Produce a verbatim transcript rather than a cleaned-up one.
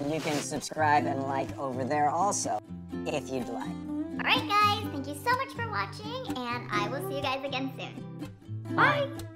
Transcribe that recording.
You can subscribe and like over there also, if you'd like. Alright guys, thank you so much for watching, and I will see you guys again soon. Bye!